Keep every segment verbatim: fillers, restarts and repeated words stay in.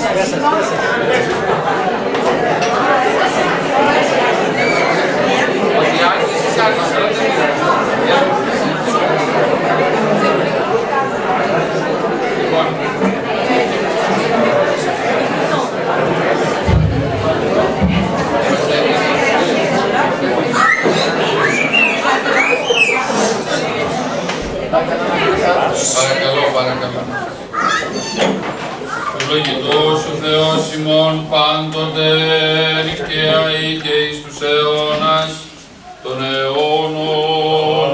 Παρακαλώ, παρακαλώ. Ευλογητός ο Θεός ημών πάντοτε νικαία ή και εις τους αιώνας των αιώνων.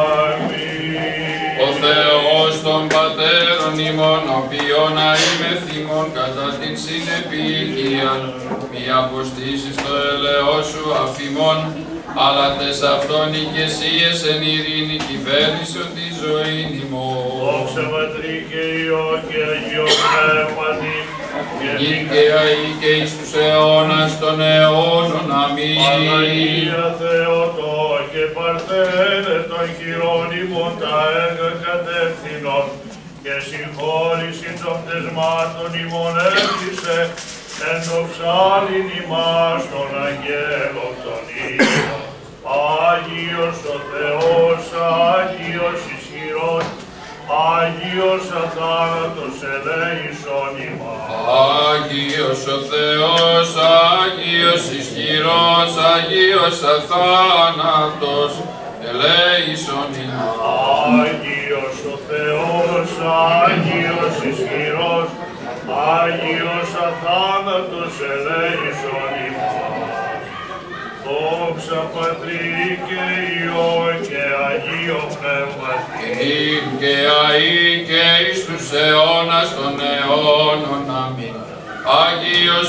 Ο Θεός των πατέρων ημών, ο οποίον αημεθήμων κατά την συνεπίκειαν, μη αποστήσεις το ελαιό σου αφημών, αλλά τες αυτόν ηγεσίες εν ειρήνη κυβέρνησον τη ζωήν ημών. Δόξα Πατρί και Υιό και Αγίο Πνεύματι, και αεί και εις τους αιώνας των αιώνων. Αμήν. Παναγία Θεότο και Παρθένε των χειρών ημών τα έργα κατεύθυνον και συγχώρηση των πτεσμάτων ημών έφτισε εν το ψάλιν ημάς των αγγέλων των ήλων. Άγιος ο Θεός, Άγιος ισχυρός, Άγιος αθάνατος ελέησον ημάς. Άγιος ο Θεός, Άγιος ισχυρός, Άγιος αθάνατος ελέησον ημάς. Άγιος ο Θεός, Άγιος ισχυρός, Άγιος αθάνατος ελέησον ημάς. Δόξα Πατρί και Υιό και Αγίο Πνεύματι. Ειν και αεί και εις τους αιώνας των αιώνων. Αμήν. Άγιος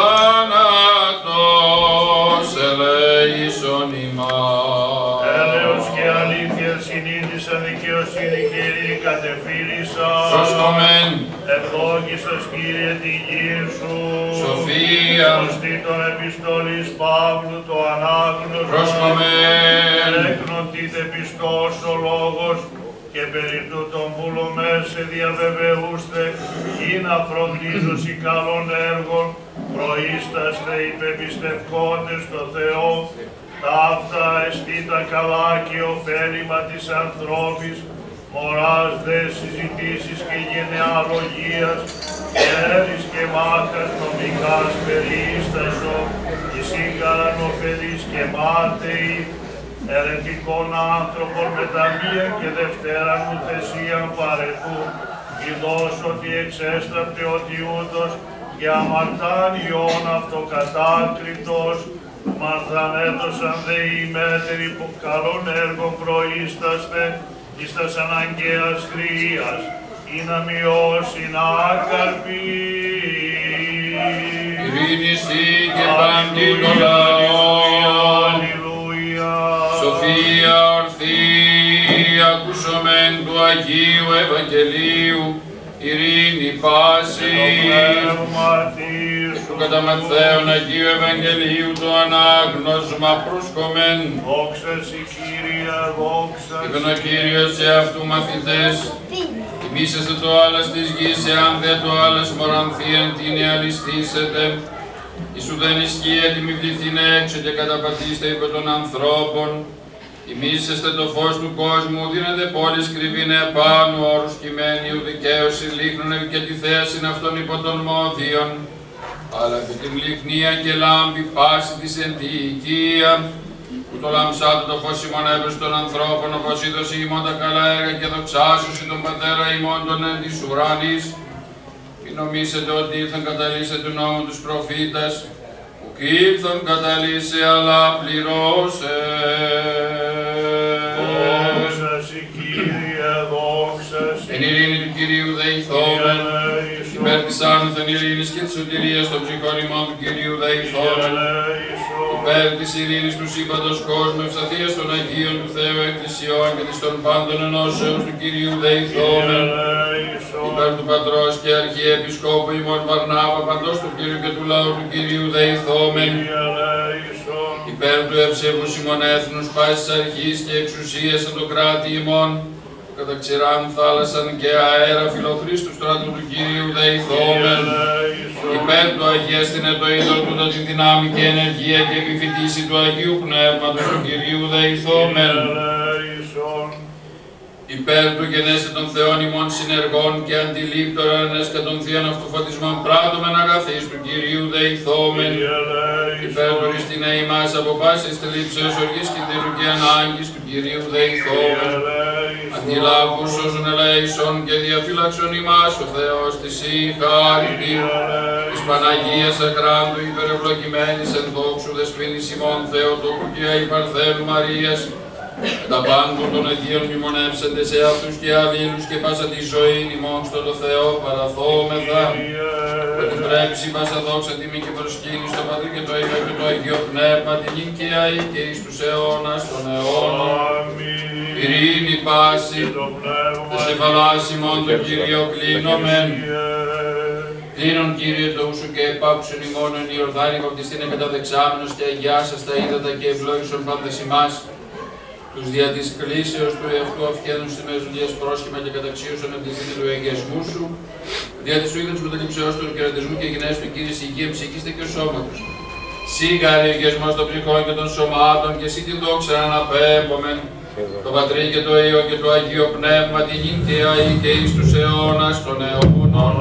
αθάνατος ελέησον ημάς. Έλεος και αλήθεια συνείδησα, δικαιοσύνη και ειρήνη κατεφύλησα. Προσκομεν. Ευλόγησας Κύριε τη γη σου. Σοφία. Σωστή των επιστολής Παύλου το ανάγνωστο. Προσκομεν. Έκνοτητε πιστός ο λόγος και περί τούτων βουλωμές σε διαβεβαιούστε ή να φροντίζωση καλών έργων προείσταστε υπεπιστευκόντες στο Θεό. Ταύτα εστί τα καλά και ωφέλιμα της ανθρώπης, μωράς δε συζητήσεις και γενεαλογίας, έρης και μάχας νομικάς περίστασο, εισήγαραν ωφελείς και μάταιοι, ερετικών άνθρωπων με τα μία και δευτέραν ουθεσίαν παρετού, ειδός ότι εξέσταπτε ότι ούτως για αμαρτάνιον αυτοκατάκριτος, μαρθαν έδωσαν δε οι μέτεροι που καλών έργων προείσταστε, εις τας αναγκαίας χρείας, ή να μειώσει να άκαρπη. Ειρήνη σοι και πάντη το λαό. Αλληλούια. Σοφία ορθή, ακούσομεν του Αγίου Ευαγγελίου, ειρήνη πάση. Του κατά Ματθαίον Αγίου Ευαγγελίου το ανάγνωσμα προσκομεν. Δόξα σοι Κύριε, δόξα Είπεν ο Κύριος σε αυτού μαθητές, τιμήσεστε το άλλας της γης, εάν δε το άλλας μορανθίεν την αλιστήσετε. Ισου δεν ισχύει έτοιμη βληθήν έξω και καταπατήστε υπό των ανθρώπων. Τιμήσεστε το φως του κόσμου, δίνετε πόλης κρυβήνε επάνω, όρους κειμένοι, ουδικαίωση λίχνουν και τη θέασιν αυτών υπό των μόδιων. Αλλά και την λιχνία και λάμπη πάση της εν τη οικία, που το λαμψάτο το φως ημών έβρες των ανθρώπων, όπως είδωσε ημών τα καλά έργα και δοξάσωση τον πατέρα ημών των εν της ουράνης. Μη νομίσετε ότι ήρθαν καταλύσε του νόμου τους προφήτας, που κι ήρθαν καταλύσε αλλά πληρώσε. Δόξα σοι Κύριε, δόξα σοι. Εν ειρήνη του Κυρίου δεηθόμεν, υπέρ της άνωθεν ειρήνης και της σωτηρίας των ψυχών ημών του Κυρίου δεηθόμεν, υπέρ της ειρήνης του σύμπαντος κόσμου, ευσταθίας των Αγίων του Θεού Εκκλησιών και της των πάντων ενώσεως του Κυρίου δεηθόμεν, υπέρ του Πατρός και Αρχιεπισκόπου ημών Βαρνάβα, παντός του Κύριου και του λαού του Κυρίου δεηθόμεν, υπέρ του ευσεβούς ημών έθνους πάσης αρχής και εξουσίας εν το κράτη ημών, κατά ξηράν θάλασσαν και αέρα φιλοχρίστου στράτου του Κυρίου δεηθόμεν, Προμέτ του αγιέστηνε το είδωρ του τη δυνάμει και ενεργία και επιφυτίση του Αγίου Πνεύματος του Κυρίου δεηθόμεν. Υπέρ του γενέστε των Θεών ημών συνεργών και αντιλήπτορανες και των θείων αυτού φωτισμών πράττομεν αγαθείς του Κυρίου δεηθόμεν. Υπέρ του ριστινέ ημάς από πάσης θλίψεως οργής κινδύνου και ανάγκης του Κυρίου δεηθόμεν. Αντιλάβους όσων ελέησον και διαφύλαξον ημάς ο Θεός της η χάρητη. Της Παναγίας Αχράντου υπερευλογημένης εν δόξου δεσποίνης ημών Θεοτόκου και Αϊπαρθένου Μαρίας. Τα πάντων των Αγίων μνημονεύσεντε σε αυτούς και αλλήλους και πάσα τη ζωή ημών στο το Θεό παραθόμεθα. Ότι πρέπει πάσα δόξα τιμή και προσκύνη στο Πατρί και το Υιό και το Αγίο Πνεύμα την νίκαια ή και εις τους αιώνας των αιώνων. Ειρήνη πάση, τα σεβαλάς ημών το Κύριο κλείνομεν. Κλείνον Κύριε το ούσου και επάκουσον ημών εν Ιορδάνη βαπτιστήν εγκαταδεξάμενος και αγιάσας τα είδατα και ευλόγησον πάντες ημάς. Τους δια της κλήσεως του εαυτού αυχέδων στη μεζουλίας πρόσχημα και καταξίωσον από τη ζήτη του εγγεσμού σου, δια της σου είδων του τελειψεώς του κερατισμού και γενναίες του Κύριε υγεία ψυχήστε και σώματος. Σίγαρη εγγεσμός των ψυχών και των σωμάτων και εσύ την δόξα αναπέμπομεν, το Πατρί και το Υιό και το Αγίο Πνεύμα την νύχτια ή και εις τους αιώνας των αιώνων.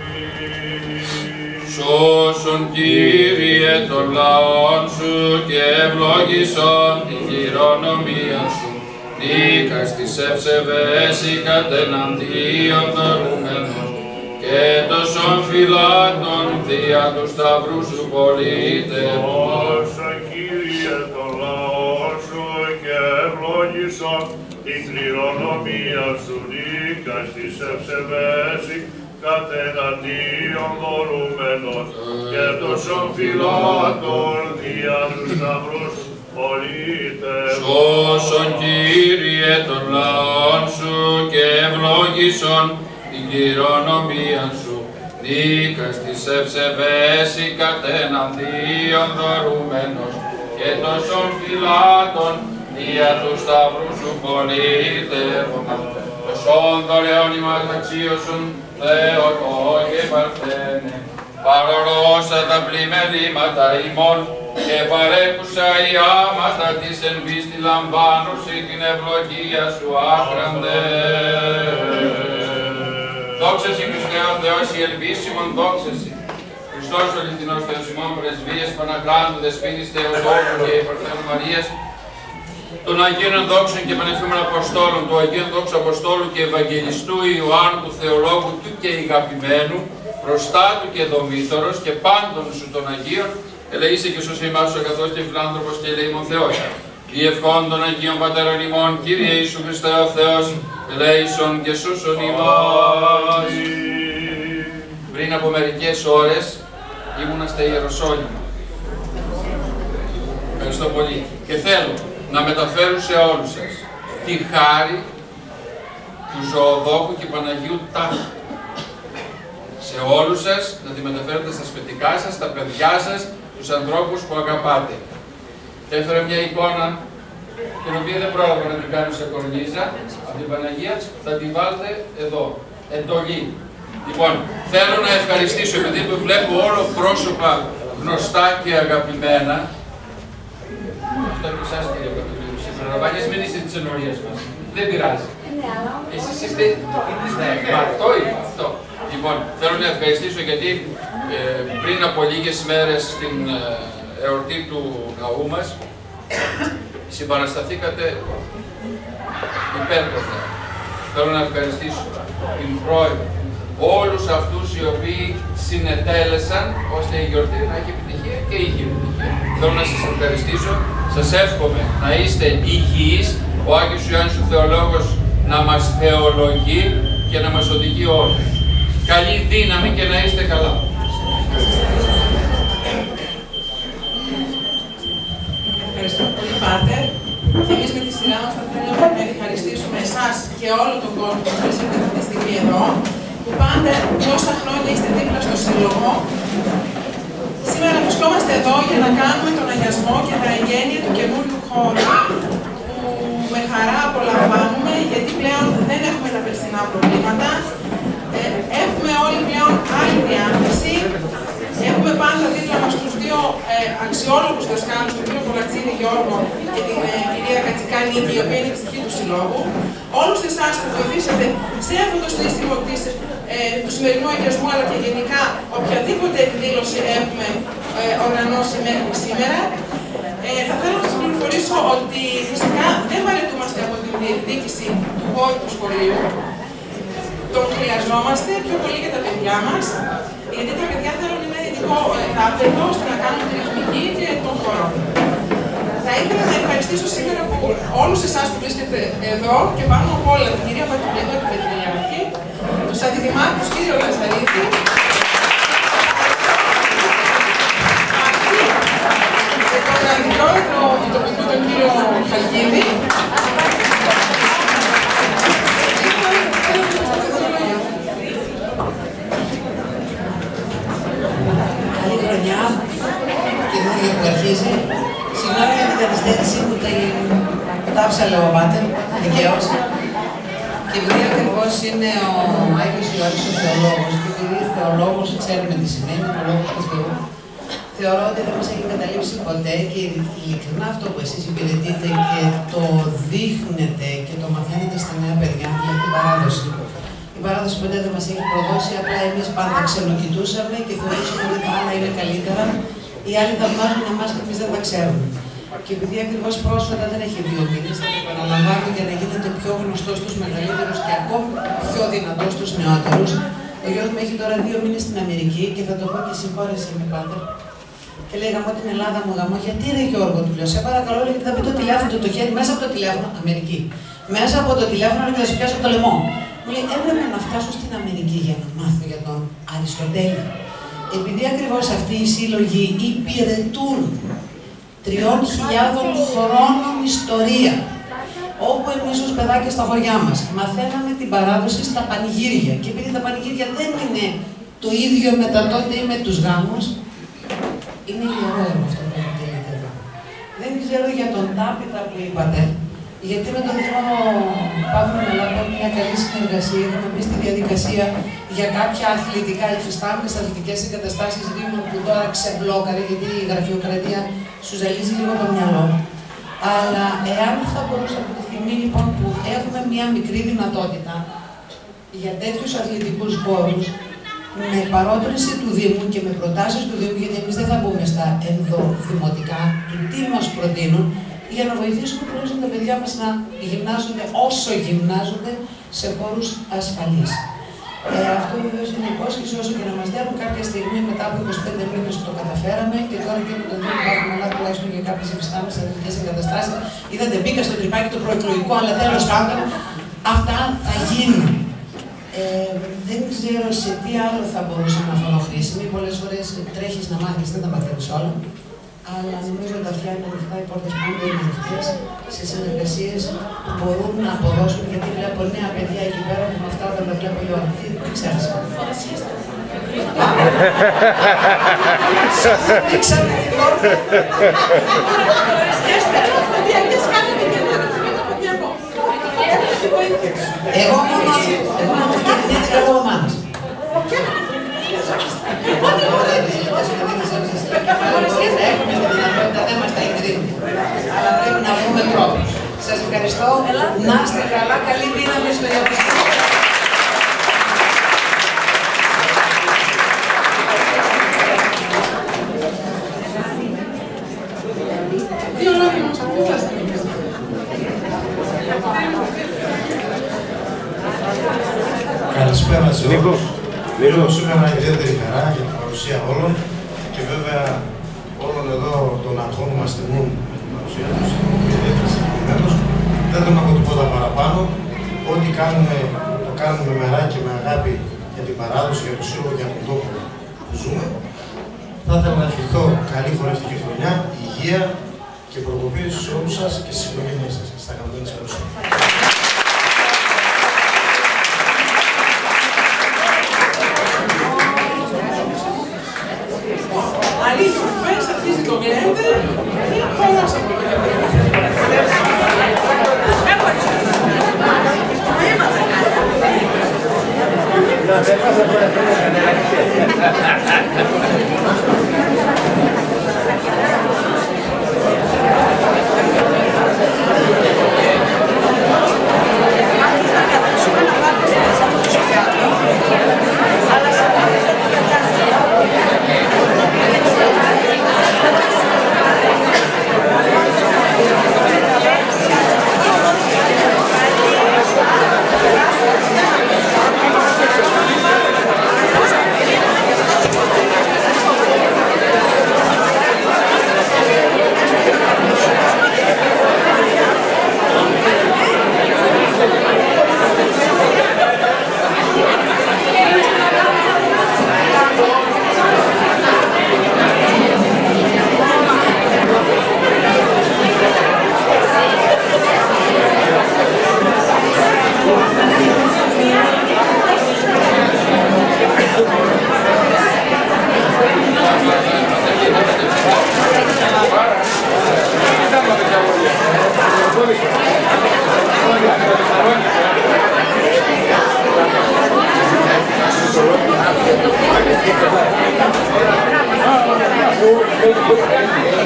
Σώσον Κύριε των λαών σου και ευλόγησον τη χειρονομία σου. Νίκας της ευσεβές ή κατεναντίον δωρούμενος και τόσων φυλάτων δια του σταυρού σου πολίτευος. Σώσον Κύριε των λαών σου και ευλόγησον τη χειρονομία σου. Νίκας της ευσεβές κατεναντίον δωρούμενος και τόσων φυλάτων δια του σταυρού σου πολίτευος. Σώσον Κύριε των λαών σου και ευλόγησον την κληρονομία σου. Νίκας της ευσεβές η κατεναντίον δωρούμενος και τόσων φυλάτων δια του σταυρού σου πολίτευος. Τόσον δωρεών ημάς αξίωσον Θεοτό και Παρθένε, παρορώσα τα πλημελήματα ημών και παρέχουσα οι άματα της εν πίστη λαμβάνουσι την ευλογία σου άχραντε. Δόξα σοι Χριστέ ο Θεός η ελπίσιμον δόξα σοι. Χριστός ο αληθινός Θεός ημών πρεσβείας Παναχράντου Δεσποίνης Θεοτόκου και Παρθένου Μαρίας, των Αγίων Δόξων και Πανεφήμων Αποστόλων, του Αγίου Δόξου Αποστόλου και Ευαγγελιστού Ιωάννου, του Θεολόγου του και ηγαπημένου, προστάτου και δομήτωρος και πάντων σου των Αγίων, ελεήσε και σώσε ημάς ο αγαθός και φιλάνθρωπος και ελεήμων Θεός. Η ευχών των Αγίων Πατέρων ημών, Κύριε Ιησού Χριστέ ο Θεός, ελέησον και σώσον ημάς. Πριν από μερικές ώρες ήμουνα στα Ιεροσόλυμα. Ευχαριστώ πολύ. Και θέλω να μεταφέρω σε όλους σας τη χάρη του Ζωοδόχου και Παναγίου Τάχου. Σε όλους σας να τη μεταφέρετε στα σπιτικά σας, στα παιδιά σας, τους ανθρώπους που αγαπάτε. Έφερα μια εικόνα την οποία δεν πρόλαβα να την κάνω σε κορνίζα από την Παναγία, θα την βάλετε εδώ, εντολή. Λοιπόν, θέλω να ευχαριστήσω, επειδή το βλέπω όλο πρόσωπα γνωστά και αγαπημένα. Αυτό και εσάς κύριε Παπαδίου, συμπρολαμβάνεις, μην είστε τις ενορίες μας. Δεν πειράζει. Εσείς είστε, αυτό είπα, αυτό. Λοιπόν, θέλω να ευχαριστήσω γιατί ε, πριν από λίγες μέρες στην ε, εορτή του ναού μας συμπαρασταθήκατε υπέρτοτα. Θέλω να ευχαριστήσω την πρώην, όλους αυτούς οι οποίοι συνετέλεσαν ώστε η γιορτή να έχει επιτυχία και είχε επιτυχία. Θέλω να σας ευχαριστήσω, σας εύχομαι να είστε υγιείς, ο Άγιος Ιωάννης ο Θεολόγος να μας θεολογεί και να μας οδηγεί όλους. Καλή δύναμη και να είστε καλά. Ευχαριστώ πολύ, Πάτερ. Και εμείς με τη σειρά μας θα θέλαμε να ευχαριστήσουμε εσάς και όλο τον κόσμο που βρίσκεται αυτή τη στιγμή εδώ, που πάντα τόσα χρόνια είστε δίπλα στο Σύλλογο. Σήμερα βρισκόμαστε εδώ για να κάνουμε τον αγιασμό και τα εγγένεια του καινούριου χώρου, που με χαρά απολαμβάνουμε, γιατί πλέον δεν έχουμε τα περσινά προβλήματα. Ε, έχουμε όλοι πλέον άλλη διάθεση ζωόλογους δασκάλους, τον κύριο Πολαξίδη Γιώργο και την ε, κυρία Κατσικάνη, η οποία είναι ψυχή του Συλλόγου. Όλους εσάς που βοηθήσατε σε αυτό το στήσιμο της, ε, του σημερινού αγιασμού, αλλά και γενικά οποιαδήποτε εκδήλωση έχουμε ε, οργανώσει μέχρι σήμερα. Ε, θα θέλω να σας πληροφορήσω ότι φυσικά δεν παρετούμαστε από την διεκδίκηση του χώρου του σχολείου. Τον χρειαζόμαστε πιο πολύ για τα παιδιά μας, γιατί τα παιδιά θέλουν ένα ειδικό επίπεδο ώστε να κάνουν τη ρυθμική και τον χώρο. Θα ήθελα να ευχαριστήσω σήμερα που όλους εσάς που βρίσκετε εδώ και πάνω από όλα την κυρία Πατουλίδου, την Πετριάρχη, τους αντιδημάρχους κύριο Λαζαρίτη, και τον αντιπρόεδρο του τοπικού τον κύριο Χαλκίδη. Καλή χρονιά, καινούργια που αρχίζει. Συγγνώμη για την καθυστέρηση που τα άψαλε ο Πάτερ, δικαίως. Και επειδή ακριβώς είναι ο Άγιος Ιωάννης ο Θεολόγος, και επειδή Θεολόγος ξέρουμε τι σημαίνει, ο λόγος του Θεού, θεωρώ ότι δεν μας έχει καταλήψει ποτέ και ειλικρινά αυτό που εσείς υπηρετείτε και το δείχνετε και το μαθαίνετε στα νέα παιδιά, δηλαδή την παράδοση. Η παράδοση ποτέ δεν μας έχει προδώσει, απλά εμείς πάντα ξενοκοιτούσαμε και θεωρούσαμε ότι τα άλλα είναι καλύτερα. Οι άλλοι θαυμάζουν εμάς και εμείς δεν τα ξέρουμε. Και επειδή ακριβώς πρόσφατα δεν έχει δύο μήνες, θα το επαναλαμβάνω για να γίνεται πιο γνωστός στους μεγαλύτερους και ακόμη πιο δυνατός στους νεότερους. Ο γιος μου έχει τώρα δύο μήνες στην Αμερική και θα το πω και συγχώρεσαι με πάντα. Και λέει γαμώ την Ελλάδα μου, γαμώ. Γιατί ρε Γιώργο, του λέω, σε παρακαλώ, γιατί θα πει το τηλέφωνο του το χέρι μέσα από το τηλέφωνο, Αμερική. Μέσα από το τηλέφωνο και θα σου πιάσω το λαιμό. Μου λέει, έπρεπε να φτάσω στην Αμερική για να μάθω για τον Αριστοτέλη. Επειδή ακριβώς αυτοί οι σύλλογοι υπηρετούν τριών χιλιάδων χρόνων ιστορία, όπου εμείς ως παιδάκια στα χωριά μας μαθαίναμε την παράδοση στα πανηγύρια. Και επειδή τα πανηγύρια δεν είναι το ίδιο με τα τότε ή με τους γάμους, είναι ιερό έργο αυτό που επιτελείται εδώ. Δεν ξέρω για τον Τάπητα που είπατε, γιατί με τον Δήμο Παύλο Μελάκο μια καλή συνεργασία. Έχουμε μπει στη διαδικασία για κάποια αθλητικά, υφιστάμενες αθλητικές εγκαταστάσεις Δήμων που τώρα ξεμπλόκαρε, γιατί η γραφειοκρατία σου ζαλίζει λίγο το μυαλό. Αλλά εάν θα μπορούσα από τη στιγμή λοιπόν που έχουμε μια μικρή δυνατότητα για τέτοιους αθλητικούς χώρους, με παρότριση του Δήμου και με προτάσεις του Δήμου, γιατί εμείς δεν θα μπούμε στα ενδοδημοτικά, του τι μας προτείνουν, για να βοηθήσουμε τουλάχιστον τα παιδιά μας να γυμνάζονται όσο γυμνάζονται σε χώρους ασφαλείς. Ε, αυτό βεβαίως είναι υπόσχεση, όσο και να μας δέρουν κάποια στιγμή μετά από είκοσι πέντε μήνες που το καταφέραμε και τώρα και με τον Δήμο Παύλο Μελάκο τουλάχιστον για κάποιες υφιστάμενες αθλητικές εγκαταστάσεις. Είδατε, μπήκα στο τρυπάκι το προεκλογικό, αλλά τέλος πάντων αυτά θα γίνουν. Ε, δεν ξέρω σε τι άλλο θα μπορούσε να φανώ χρήσιμη. Πολλές φορές τρέχεις να μάθεις, δεν τα μαθαίνεις όλα. Αλλά νομίζω ότι τα αυτιά είναι ανοιχτά, οι πόρτες πάντα είναι ανοιχτές σε συνεργασίες που μπορούν να αποδώσουν. Γιατί βλέπω νέα παιδιά εκεί πέρα που με αυτά δεν τα βλέπω η ώρα. Τι ξέρεις. Δείξαμε την πόρτα. Εγώ μόνο και εγώ μάνας. Έχουμε τη δυνατότητα, δεν μας τα εγκρίνουν. Αλλά πρέπει να βρούμε τρόπους. Σας ευχαριστώ. Να είστε καλά, καλή δύναμη στο διαπιστικό. Δύο λόγια μας ακούγαστε. Καλησπέρα σε όλους. Έχω σήμερα ιδιαίτερη χαρά για την παρουσία όλων και βέβαια όλων εδώ των αρχών που μας τιμούν με την παρουσία τους. Δεν θέλω να πω τίποτα παραπάνω. Ό,τι κάνουμε, το κάνουμε με μεράκι και με αγάπη για την παράδοση, για το σύλλογο, για τον τόπο που ζούμε. Θα ήθελα να ευχηθώ καλή χορευτική χρονιά, υγεία και προκοπή σε όλους σας και στις οικογένειές σας, στα αγαπημένα σας παρουσία. Αλήθεια, φέρεις αρχίζει το γλέντε ή χωράς από το γλέντε. Gracias. Thank you.